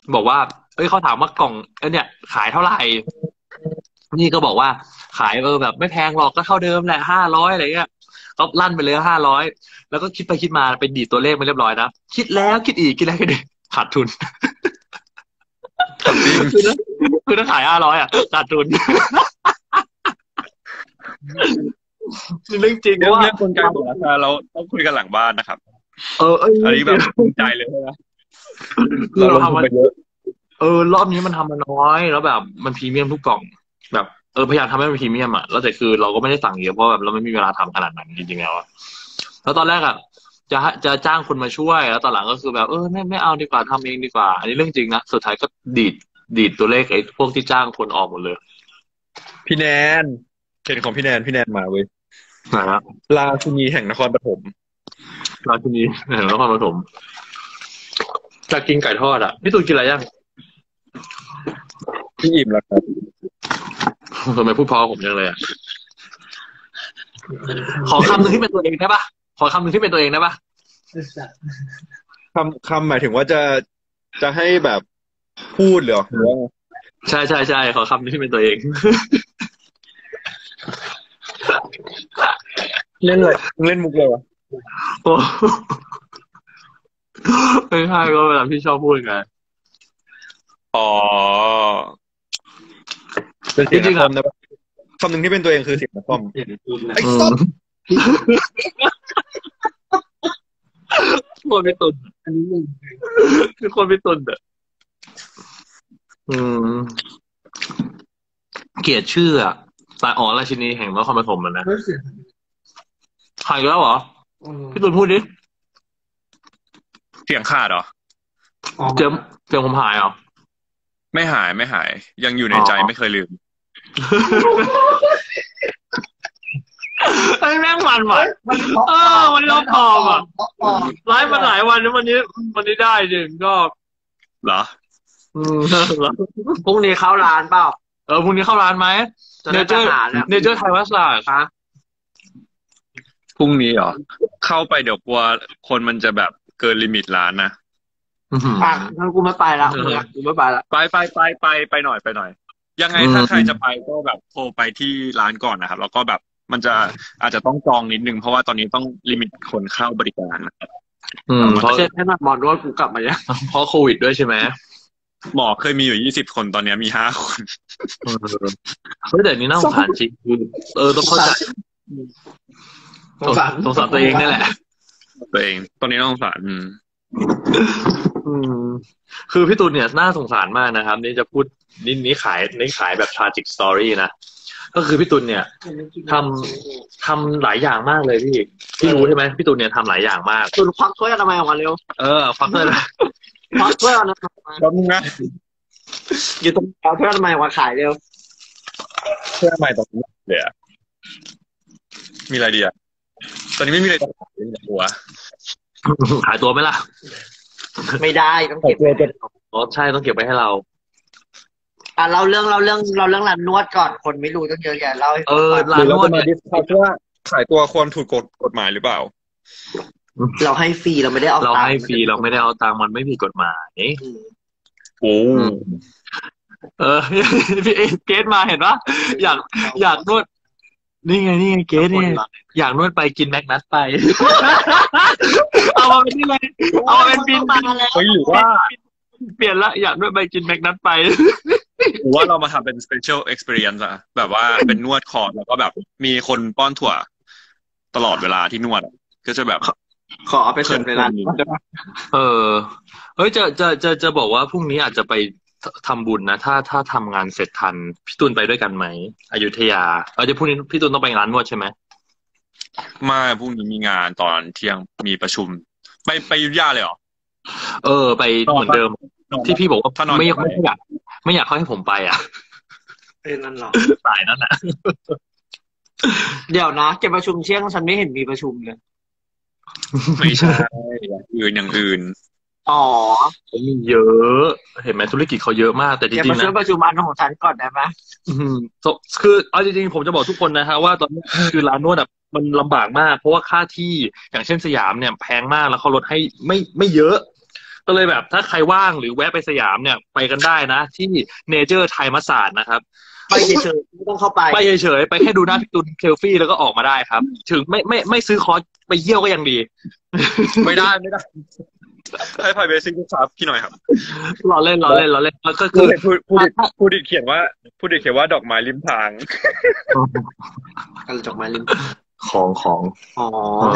บอกว่าเอ้ยเขาถามว่ากล่องเนี่ยขายเท่าไหร่นี่ก็บอกว่าขายแบบไม่แพงหรอกก็เท่าเดิมแหละ500อะไรเงี้ยก็ลั่นไปเลย500แล้วก็คิดไปคิดมาไปดีดตัวเลขมาเรียบร้อยนะคิดแล้วคิดอีกคิดแล้วคิดอีกขาดทุนถามจริงคือถ้าขาย500อ่ะขาดทุนนี่เรื่องจริงเพเรื่ราะว่าองเรื่องกลไกของราคาเราต้องคุยกันหลังบ้านนะครับเอ้ยอันนี้แบบภูมิใจเลยนะคือเราเราลงทุทำมันนไปเยอะรอบนี้มันทำมาน้อยแล้วแบบมันพรีเมียมทุกกล่องแบบพยายามทำให้มันพรีเมียมอ่ะแล้วแต่คือเราก็ไม่ได้สั่งเยอะเพราะแบบเราไม่มีเวลาทำขนาดนั้นจริงๆแล้วอะแล้วตอนแรกอ่ะจะจ้างคนมาช่วยแล้วตอนหลังก็คือแบบไม่เอาดีกว่าทำเองดีกว่าอันนี้เรื่องจริงนะสุดท้ายก็ดีดดีดตัวเลขไอ้พวกที่จ้างคนออกหมดเลยพี่แนนเห็นของพี่แนนมาเว้ยนะฮะราชินีแห่งนครปฐมราชินีแห่งนครปฐมจะกินไก่ทอดอ่ะพี่ตูนกินอะไรยังพี่อิ่มแล้วครับทำไมพูดเพอผมจังเลยอ่ะขอคำหนึ่งที่เป็นตัวเองได้ปะขอคำหนึ่งที่เป็นตัวเองได้ปะคำหมายถึงว่าจะให้แบบพูดเหรอหรือว่าใช่ขอคำหนึ่งที่เป็นตัวเองเล่นเลยเล่นมุกเลยวะโอ้ไม่ใช่ก็เวลาพี่ชอบพูดไงอ๋อเป็นจเสียงนริงๆอ่ะครนะปะคำหนึ่งที่เป็นตัวเองคือเสียงนครไอ้อืสัสมคนพี่ตุนอันนี้มึงคือคนพี่ตุนอ่ะอืมเกลียดชื่ออ่ะแต่ราชินีแห่งนครปฐมมันนะหายแล้วเหรอพี่ตุนพูดดิเสียงขาดเหรอเจอเจอผมหายเหรอไม่หายยังอยู่ในอ๋อใจไม่เคยลืมไอ้แม่งมันว่ะวันนี้เราตอบอ่ะไลฟ์มาหลายวันแล้ววันนี้ได้จริงก็เหรออืมพรุ่งนี้เข้าร้านเปล่าพรุ่งนี้เข้าร้านไหมจะได้ไปหาแล้วเนเจอร์ไทยวัสดุคะพรุ่งนี้เหรอเข้าไปเดี๋ยวกลัวคนมันจะแบบเกินลิมิตร้านนะอ่ะงั้นกูไม่ไปละกูไม่ไปละไปหน่อยยังไงถ้าใครจะไปก็แบบโทรไปที่ร้านก่อนนะครับแล้วก็แบบมันจะอาจจะต้องจองนิดนึงเพราะว่าตอนนี้ต้องลิมิตคนเข้าบริการนะครับเพราะเช็ดให้หนักหมอนวดกูกลับมายังเพราะโควิดด้วยใช่ไหมหมอเคยมีอยู่20 คนตอนนี้มี5 คนเออเฮ้ยแต่นี่น่าสงสารจริงคือต้องเข้าใจสงสารตัวเองนี่แหละตัวเองตอนนี้ต้องสงสารอืมคือพี่ตูนเนี่ยน่าสงสารมากนะครับนี่จะพูดนี่ขายแบบ tragic story นะก็คือพี่ตูนเนี่ยททำหลายอย่างมากเลยพี่รู้ใช่ไหมพี่ตูนเนี่ยทำหลายอย่างมากตุนควักถ้วยอนามัยออกมาเร็วฟังเลยนะควักถ้วยอนามัยแป๊บนึงนะอยู่ตรงเอาถ้วยอนามัยออกมาขายเร็วเพื่อใหม่ตอนนี้เลยอะมีอะไรดีอะตอนนี้ไม่มีอะไรจะขายเลยหัวขายตัวไหมล่ะไม่ได้ต้องเก็บใช่ต้องเก็บไว้ให้เราเราเรื่องร้านนวดก่อนคนไม่รู้ต้องเยอะแยะเล่าให้ร้านนวดเนี่ยดิสคัสว่าขายตัวควรถูกกฎหมายหรือเปล่าเราให้ฟรีเราไม่ได้เอาเราตังให้ค์ฟรีเราไม่ได้เอาตังค์มันไม่ผิดกฎหมายโอ้เออพี่เกตมาเห็นปะอยากนวดนี่ไงเกตเนี่ยอยากนวดไปกินแมกนัสไปเอามาเป็นนี่เลยเอามาเป็นบินมาแล้วเฮ้ยหรือว่าเปลี่ยนละอยากนวดไปกินแมกนัสไปหรือว่าเรามาทำเป็น special experience อะแบบว่าเป็นนวดคอร์สแล้วก็แบบมีคนป้อนถั่วตลอดเวลาที่นวดก็จะแบบขอเอาไปเสิร์ฟในร้านเออเฮ้ยจะบอกว่าพรุ่งนี้อาจจะไปทำบุญนะถ้าทำงานเสร็จทันพี่ตูนไปด้วยกันไหมอยุธยาเดี๋ยวพรุ่งนี้พี่ตูนต้องไปร้านนวดใช่ไหมไม่พรุ่งนี้มีงานตอนเที่ยงมีประชุมไปอยุธยาเลยเหรอไปเหมือนเดิมที่พี่บอกว่าไม่อยากเขาให้ผมไปอ่ะเป็นนั่นหรอสายนั่นแหละเดี๋ยวนะเก็บประชุมเที่ยงฉันไม่เห็นมีประชุมเลยไม่ใช่อย่างอื่นอ๋อมีเยอะเห็นไหมธุรกิจเขาเยอะมากแต่จริงๆนะประชุมอันของฉันก่อนได้ไหมคือเอาจริงๆผมจะบอกทุกคนนะฮะว่าตอนนี้คือร้านนวดมันลำบากมากเพราะว่าค่าที่อย่างเช่นสยามเนี่ยแพงมากแล้วเขาลดให้ไม่เยอะก็เลยแบบถ้าใครว่างหรือแวะไปสยามเนี่ยไปกันได้นะที่เนเจอร์ไทยมัสสาดนะครับไปเฉยๆไม่ต้องเข้าไปไปเฉยๆไปแค่ดูหน้าพี่ตุลเซลฟี่แล้วก็ออกมาได้ครับ ถึงไม่ซื้อคอร์สไปเยี่ยวก็ยังดีไม่ได้ให้ privacy ลูกค้าพี่หน่อยครับล้อเล่นก็คือพูดดิเขียนว่าดอกไม้ริมทางกันจอกไม้ลิ้มของอ๋อ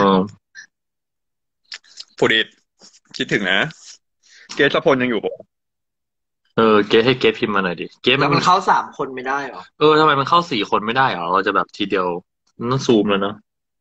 พูดดิคิดถึงนะ เกสพลยังอยู่ปะเกให้เกพิมพ์มาหน่อยดิเกแล้วมันเข้า3 คนไม่ได้เหรอทำไมมันเข้า4 คนไม่ได้เหรอเราจะแบบทีเดียวต้องซูมแล้วเนาะ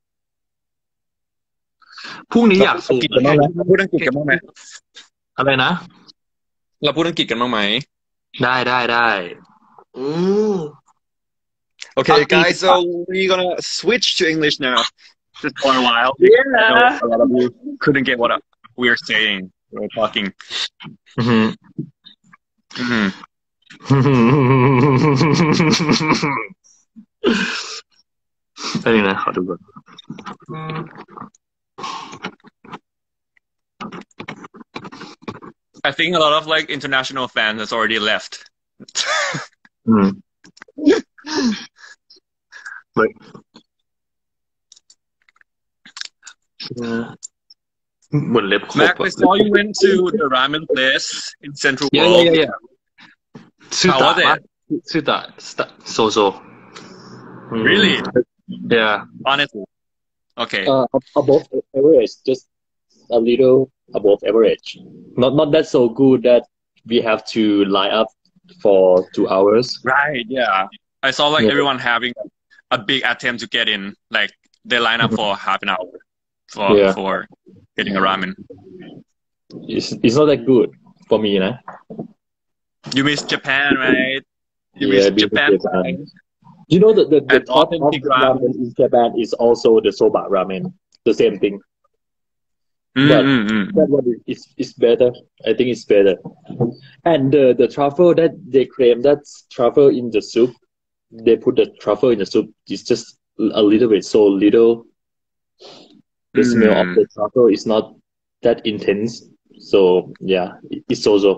พรุ่งนี้อยากซูมเราพูดอังกฤษกันบ้างไหมอะไรนะเราพูดอังกฤษกันบ้างไหมได้อืม Okay, guys, so we're gonna switch to English now, just for a while. I know a lot of you couldn't get what we're saying. We're talking. อันนี้นะขอดูก่อน I think a lot of like international fans has already left. เหมือนเล็บครบ Mac, I saw you went to the ramen place in Central World. Yeah. How was it? Suta. So. Really? Yeah. Honestly. Okay. Above average, just a little above average. Not that so good that we have to line up for 2 hours. Right. Yeah. I saw like everyone having a big attempt to get in. Like they line up for half an hour for getting a ramen. It's not that good for me, nah. You miss Japan, right? You Yeah, miss Japan. You know the And top of authentic ramen. ramen in Japan is also the soba ramen, the same thing. That one is better. I think it's better. And the truffle that they claim that's truffle in the soup, they put the truffle in the soup. It's just a little bit, so little. The smell of the truffle is not that intense. So yeah, it's so.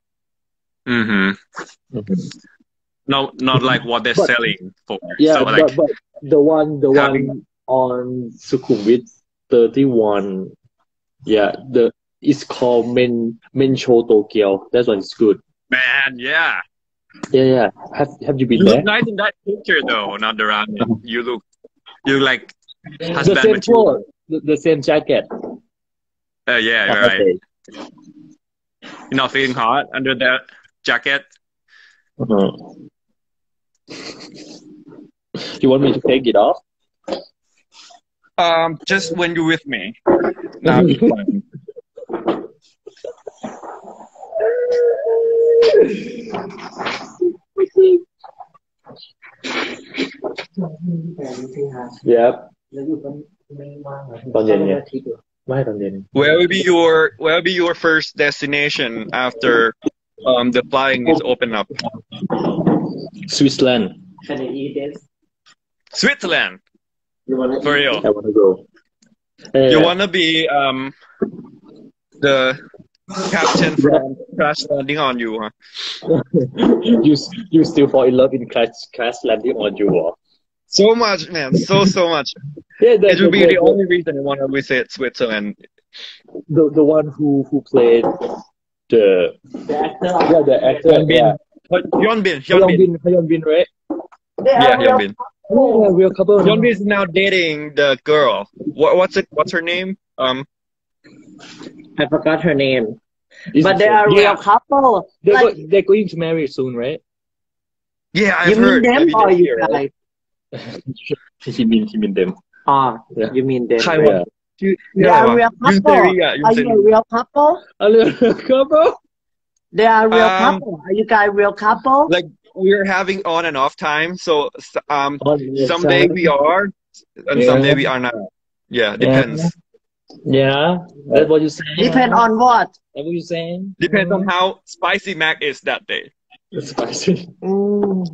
Not like what they're selling for. Yeah, so, like, but the one on Sukhumvit 31. Yeah, it's called Mencho Tokyo. That one is good. man, yeah. Yeah. Have you been You there? look nice in that picture though, not the ramen. You like The husband same material. clothes, the same jacket. Yeah, you're right. Okay. You're not feeling hot under that jacket. You want me to take it off? Just when you're with me. Now it's fine. Yeah. ตอนเย็นเนี่ยไม่ตอนเย็น Where will be your first destination after the flying is open up? Switzerland. Can I eat this? Switzerland. You wanna For eat? real. I want to go. You wanna be the captain from Crash Landing on You, huh? You still fall in love in crash landing on you? Or? So much, man. So much. Yeah, It will be the only reason I want to visit Switzerland. The one who played the actor. Hyun Bin, Hyun Bin, right? Yeah, Hyun Bin. Yeah, real couple. Hyun Bin is now dating the girl. What's her name? I forgot her name. Is But it they so? are real couple. They're going to marry soon, right? Yeah, You I've mean heard. them Maybe or this you year, right? guys? He mean them. Oh, Yeah. you mean them. Taiwan. They are real couple. Are you a real couple? A little couple. They are real Um, couple. Are you guys real couple? Like we're having on and off time, so Yes, someday we are, and Yeah. someday we are not. Yeah, depends. Yeah, that's what you're saying. Depend on what? That's what you're saying. Depends on how spicy Mac is that day. It's spicy. Mm.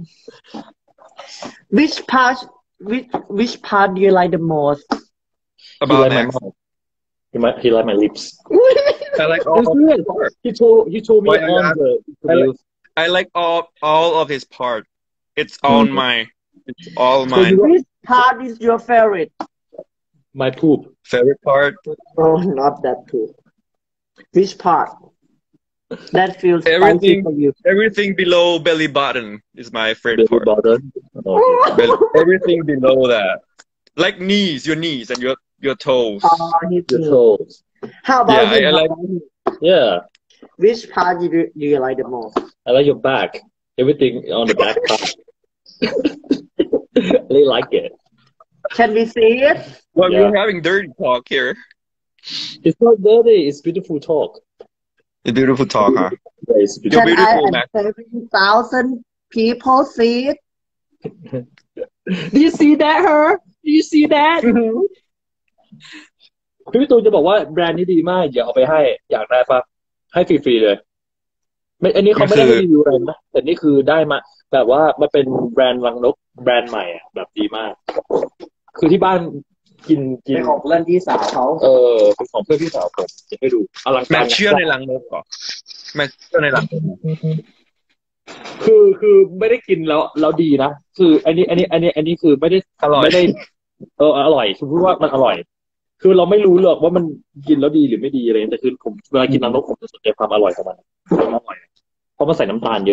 Which part do you like the most? He About like my Mac. mouth. He like my lips. I like all It's of good. his part. He told me Why are you on the I like interview. I like all of his part. It's all mine. It's all So mine. Which part is your favorite? my poop. Favorite part? Oh, not that too. Which part? That feels spicy Everything for you. everything below belly button is my favorite Belly part. button. Okay. Everything below that. Like knees, your knees and your toes. Oh, his Your knee. toes. How about Yeah, him? I How like about him? Yeah. Which part do you like the most? I like your back. Everything on the back part. I really like it. Can we see it? well, Yeah. we're having dirty talk here. It's not dirty. It's beautiful talk. A beautiful talk, huh? Yeah, it's You're beautiful. Can I beautiful, and Mac. 7,000 people see it? Do you see that, her? Do you see that? พี่ตูนจะบอกว่าแบรนด์นี้ดีมากอย่าเอาไปให้อยากได้ปะให้ฟรีๆเลยไม่อันนี้เขาไม่ได้ให้รีวิวอะไรนะแต่นี่คือได้มาแบบว่ามันเป็นแบรนด์รังนกแบรนด์ใหม่อ่ะแบบดีมาก คือที่บ้านกินเป็นของเพื่อนพี่สาวเขาเป็นของเพื่อนพี่สาวผมจะให้ดูอลังแม็การกเชื่อในรังนกเหรอแม็กเชื่อในรังนกคือไม่ได้กินแล้วดีนะคืออันนี้คือไม่ได้อร่อยไม่ได้อร่อยคือพูดว่ามันอร่อย คือเราไม่รู้หรอกว่ามันกินแล้วดีหรือไม่ดีอะไรแต่คือผมเวลากินน้ำนกผมจะสนใจความอร่อยของมันความอร่อยเพราะมันใส่น้ำตาลเยอะ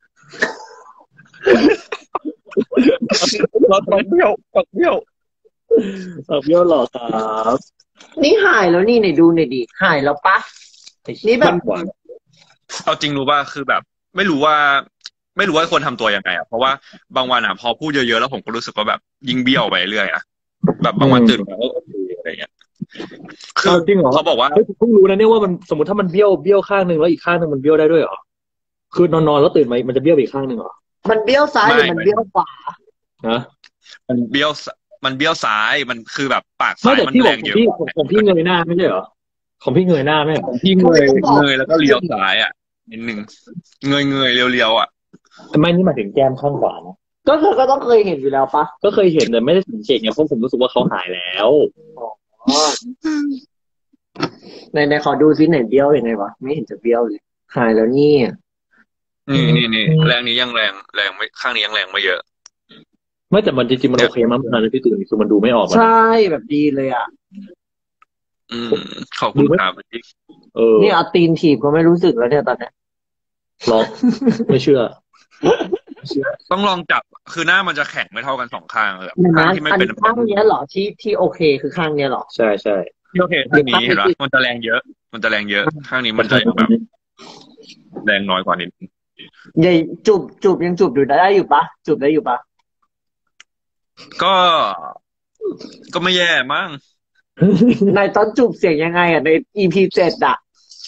เราต้องเบี้ยวปักเบี้ยวเยอะหรอครับนี่หายแล้วนี่ไหนดูหน่อยดิหายแล้วปะนี่แบบหวานเอาจริงรู้ป่ะคือแบบ ไม่รู้ว่าควรทำตัวยังไงอ่ะเพราะว่าบางวันอ่ะพอพูดเยอะๆแล้วผมก็รู้สึกว่าแบบยิ่งเบี้ยวไปเรื่อยอ่ะแบบบางวันตื่นมาก็โอเคอะไรเงี้ยคือจริงเหรอเขาบอกว่าเฮ้ยเพิ่งรู้นะเนี่ยว่ามันสมมติถ้ามันเบี้ยวข้างหนึ่งแล้วอีกข้างหนึ่งมันเบี้ยวได้ด้วยเหรอคือนอนแล้วตื่นมามันจะเบี้ยวไปอีกข้างหนึ่งเหรอมันเบี้ยวซ้ายหรือมันเบี้ยวขวาฮะมันเบี้ยวซ้ายมันคือแบบปากไม่ซ้ายแต่มันพี่บแรอกงเยอะของพี่เงยหน้าไม่ใช่เหรอของพี่เงยหน้าไหมพี่เงยแล้วก็เลี้ยวซ้ายอ่ะนิดนึงเงยเลี้ยวอ่ะไม่นี่หมายถึงแก้มข้างขวานะก็เธอก็ต้องเคยเห็นอยู่แล้วปะก็เคยเห็นแต่ไม่ได้สังเกตไงเพราะผมรู้สึกว่าเขาหายแล้วในขอดูซิไหนเบี้ยวยังไงวะไม่เห็นจะเบี้ยวเลยหายแล้วนี่นี่แรงนี้ยังแรงไม่ข้างนี้ยังแรงไม่เยอะไม่แต่มันจริงๆมันโอเคมากนะพี่ตูนคือมันดูไม่ออกใช่แบบดีเลยอ่ะขอบคุณครับนี่เอาตีนถีบก็ไม่รู้สึกแล้วเนี่ยตอนเนี้ยลองไม่เชื่อต้องลองจับคือหน้ามันจะแข็งไม่เท่ากันสองข้างเลยเห็นไหมข้างที่ไม่อันเป็นข้างเนี้ยเหรอที่โอเคคือข้างเนี้ยเหรอใช่ใช่โอเคข้างนี้เห็นปะมันจะแรงเยอะ ข้างนี้มันจะแบบแรงน้อยกว่านิดใหญ่จูบยังจูบอยู่ได้อยู่ปะจูบได้อยู่ปะก็ไม่แย่มั้งในตอนจูบเสียงยังไงอ่ะใน EP 7อ่ะ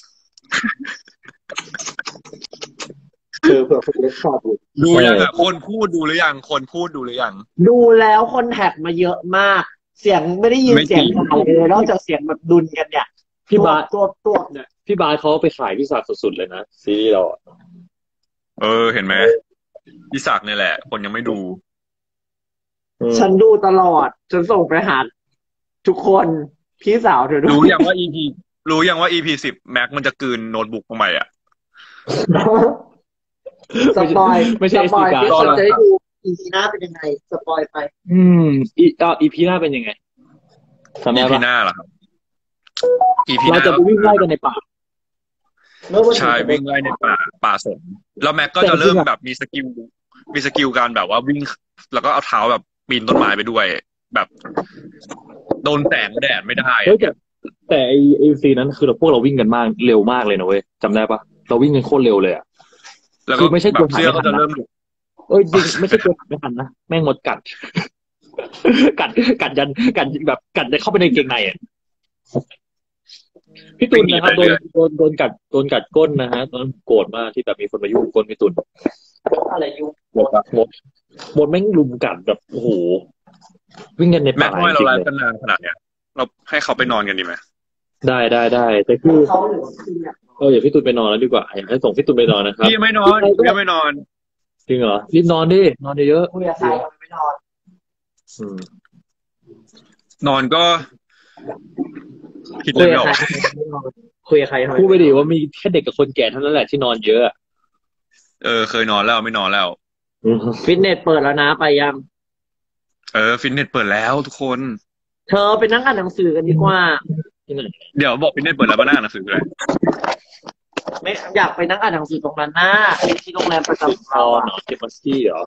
เผื่อคุณเล็กชอบดูดูยังอ่ะคนพูดดูหรือยังดูแล้วคนแท็กมาเยอะมาก เสียงไม่ได้ยินเสียงหายเลยนอกจากเสียงแบบดุนกันเนี่ยพี่บาสตัวเนี่ยพี่บาสเขาไปขายพี่ศักดิ์สุดๆเลยนะซีรีส์เราเห็นไหมพี่ศักดิ์เนี่ยแหละ คนยังไม่ดูฉันดูตลอดฉันส่งไปหาทุกคนพี่สาวเธอดูรู้ยังว่า EP 10แม็กมันจะกลืนโน้ตบุ๊กลงไปอ่ะสปอยไม่ใช่สปอย SD ที่คนจะได้ดู EP หน้าเป็นยังไงสปอยไป EP หน้าเป็นยังไงทำได้ EP ปะหน้าเหรอครับ EP หเราน้าจะไปวิ่งไล่กันในป่าใช่วิ่งไล่ในป่าสนแล้วแม็กก็จะเริ่มแบบมีสกิลการแบบว่าวิ่งแล้วก็เอาเท้าแบบปีนต้นไม้ไปด้วย แบบโดนแสงแดดไม่ได้เฮ้ยแต่ไอซีนั้นคือพวกเราวิ่งกันมากเร็วมากเลยนะเว้ยจำได้ปะเราวิ่งกันโคตรเร็วเลยอ่ะแล้วคืก็อไม่ใช่แบตัวบถ่ายเสื้อไม่ก็ทัจะนนะเริ่มหลุดจริงไม่ใช่ตัวถ่ายไม่ทันนะแม่งหมดกัด กัดแบบกัดเข้าไปในเกงในอ่ะพี่ตุลนะครับโดนกัดก้นนะฮะตอนนั้นโกรธมากที่แบบมีคนมายุ่งก้นพี่ตุลอะไรยุ่งหมดแม่งลุมกัดแบบโอ้โหวิ่งกันในแม็ป่ากทำไมจเราริงไลฟ์กันนานขนาดเนี้ยเราให้เขาไปนอนกันดีไหมๆได้แต่คือเขาหรือคือเนี่ยอย่าพี่ตุลไปนอนแล้วดีกว่าอยากให้ส่งพี่ตุลไปนอนนะครับพี่ไม่นอนจริงเหรอรีบนอนดินอนเยอะคุยกับใครทำไมไม่นอนนอนก็คิดคุเลย ยกัไม่บออกใครทำไมไม่นอนคุยกับใครทำไมพูดไปดิว่ามีแค่เด็กกับคนแก่เท่านั้นแหละที่นอนเยอะอะเคยนอนแล้วไม่นอนแล้วฟิตเนสเปิดแล้วนะไปยังฟิตเนสเปิดแล้วทุกคนเธอไปนั่งอ่านหนังสือกันดีกว่าที่ไหนเดี๋ยวบอกฟิตเนสเปิดแล้วมานั่งอ่านหนังสือเลยไม่อยากไปนั่งอ่านหนังสือตรงนั้นนะที่โรงแรมประจำของเราเราเนาะเจมัสกี้เหรอ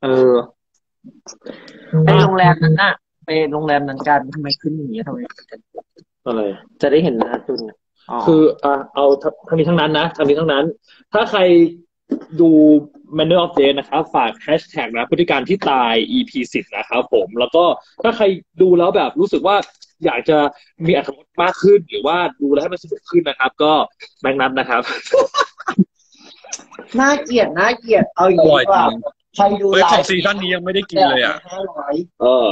ไปโรงแรมนั้นน่ะไปโรงแรมนั้นกันทำไมขึ้นอย่างนี้ทำไมอะไรจะได้เห็นหน้าตุนคือเอาทั้งนี้ทั้งนั้นนะทั้งนี้ทั้งนั้น ถ้าใครดู Manner of Death นะครับฝากแฮชแท็กนะพฤติการที่ตาย EP 10นะครับผมแล้วก็ถ้าใครดูแล้วแบบรู้สึกว่าอยากจะมีอรรถรสมากขึ้นหรือว่าดูแล้วให้มันสนุกขึ้นนะครับ ก็แบงค์นัทนะครับน่าเกลียดเอาอย่างนี้ว่าใครดูของซีซั่นนี้ยังไม่ได้กินเลยอ่ะเออ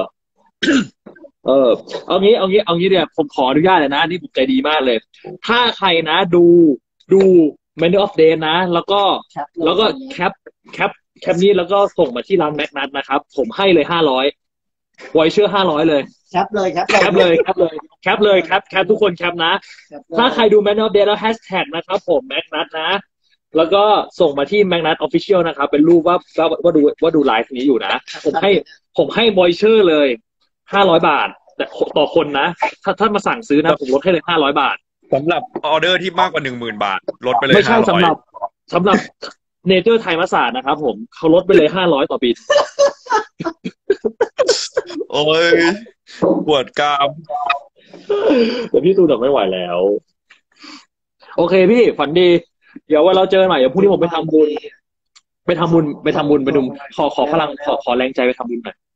เอางี้เดี๋ยวผมขออนุญาตเลยนะนี่ผมใจดีมากเลย ถ้าใครนะดู Manner of Death นะ แล้วก็แคปนี้แล้วก็ส่งมาที่ร้านแม็กนัทนะครับ ผมให้เลย500ไวเชอร์500เลยแคปเลยทุกคนแคปนะ ถ้าใครดู Manner of Death แล้วแฮชแท็กนะครับผมแม็กนัทนะ แล้วก็ส่งมาที่แม็กนัท Official นะครับ เป็นรูปว่าดูไลฟ์นี้อยู่นะ ผมให้ไวเชอร์เลย500 บาทแต่ต่อคนนะถ้ามาสั่งซื้อนะผมลดให้เลย500 บาทสำหรับออเดอร์ที่มากกว่า 10,000 บาทลดไปเลยไม่ใช่ 500 สำหรับเนเจอร์ไทยมาศาสตร์นะครับผมเขาลดไปเลย500ต่อบินโอ้ยปวดกรามแต่พี่ตูนไม่ไหวแล้ว โอเคพี่ฝันดีเดี๋ยววันเราเจอกันใหม่เดี๋ยวพรุ่งนี้ผมไปทำบุญไปดูขอพลังขอแรงใจไปทำบุญหน่อย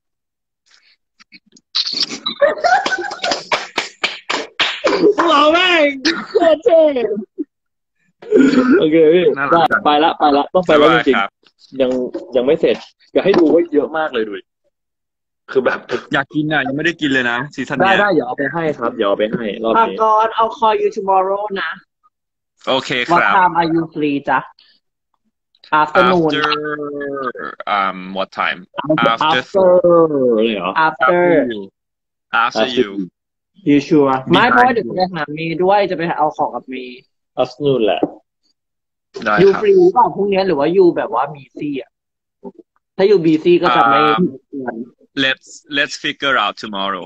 เราแม่งเท่โอเคพี่ไปละต้องไปแล้วจริงๆยังไม่เสร็จอยากให้ดูว่าเยอะมากเลยดูคือแบบอยากกินยังไม่ได้กินเลยนะซีซั่นนี้ได้เดี๋ยวเอาไปให้ครับเดี๋ยวเอาไปให้รอบนี้ก่อนเอา call you tomorrow นะโอเคครับ What time are you free จ๊ะ Afternoon what time after เลยเหรอ after you sure ไม่เพราะว่าเดี๋ยวจะไปหาเมย์ด้วยจะไปเอาของกับเมย์ afternoon แหละได้ยูครับฟรีเปล่าพรุ่งนี้หรือว่ายูแบบว่าบีซี่อ่ะถ้ายูบีซี่ก็จะไม่ let's figure out tomorrow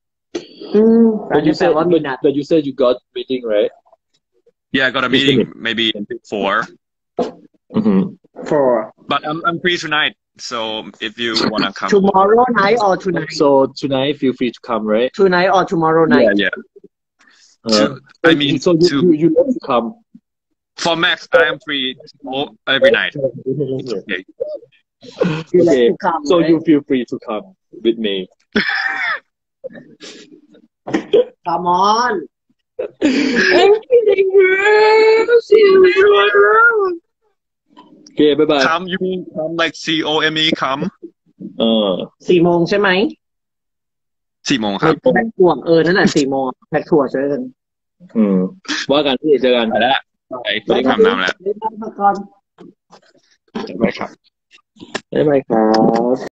but you said you got meeting right yeah I got a meeting maybe 4 but I'm free tonight so if you wanna come tomorrow night or tonight so tonight feel free to come right tonight or tomorrow night yeah I mean so you love to come for Max I am free every night okay so you feel free to come with me come on I'm kidding bro see you later okay bye bye come you mean come like COME come 4 โมงใช่ไหม 4 โมงครับแพ็คถั่วนั่นแหละ4 โมงแพ็คถั่วเจอกันว่ากันที่เจอกันไปแล้วไปทำน้ำแล้วก่อนไปครับบ๊ายบายครับ